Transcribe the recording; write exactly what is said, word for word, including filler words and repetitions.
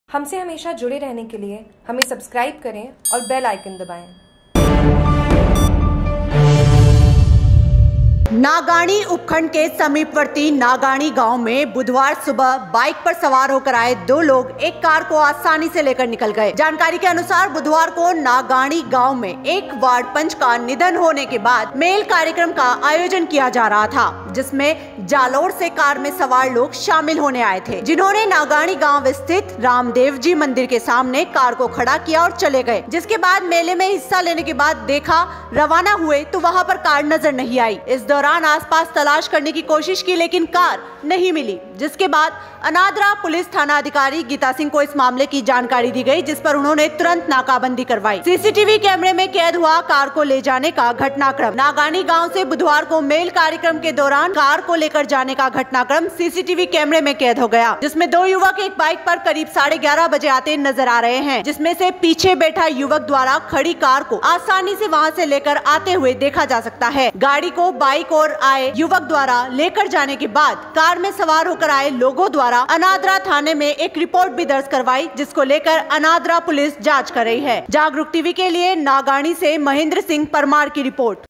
हमसे हमेशा जुड़े रहने के लिए हमें सब्सक्राइब करें और बेल आइकन दबाएं। नागाणी उपखंड के समीपवर्ती नागाणी गांव में बुधवार सुबह बाइक पर सवार होकर आए दो लोग एक कार को आसानी से लेकर निकल गए। जानकारी के अनुसार बुधवार को नागाणी गांव में एक वार्ड पंच का निधन होने के बाद मेल कार्यक्रम का आयोजन किया जा रहा था, जिसमें जालोर से कार में सवार लोग शामिल होने आए थे, जिन्होंने नागाणी गाँव स्थित रामदेव जी मंदिर के सामने कार को खड़ा किया और चले गए। जिसके बाद मेले में हिस्सा लेने के बाद देखा रवाना हुए तो वहाँ पर कार नजर नहीं आई। इस दौरान आसपास तलाश करने की कोशिश की लेकिन कार नहीं मिली, जिसके बाद अनादरा पुलिस थाना अधिकारी गीता सिंह को इस मामले की जानकारी दी गई, जिस पर उन्होंने तुरंत नाकाबंदी करवाई। सीसीटीवी कैमरे में कैद हुआ कार को ले जाने का घटनाक्रम। नागाणी गांव से बुधवार को मेल कार्यक्रम के दौरान कार को लेकर जाने का घटनाक्रम सीसीटीवी कैमरे में कैद हो गया, जिसमें दो युवक एक बाइक पर करीब साढ़े ग्यारह बजे आते नजर आ रहे हैं, जिसमें से पीछे बैठा युवक द्वारा खड़ी कार को आसानी से वहां से लेकर आते हुए देखा जा सकता है। गाड़ी को बाइक और आए युवक द्वारा लेकर जाने के बाद कार में सवार होकर आए लोगों द्वारा अनादरा थाने में एक रिपोर्ट भी दर्ज करवाई, जिसको लेकर अनादरा पुलिस जांच कर रही है। जागरूक टीवी के लिए नागाणी से महेंद्र सिंह परमार की रिपोर्ट।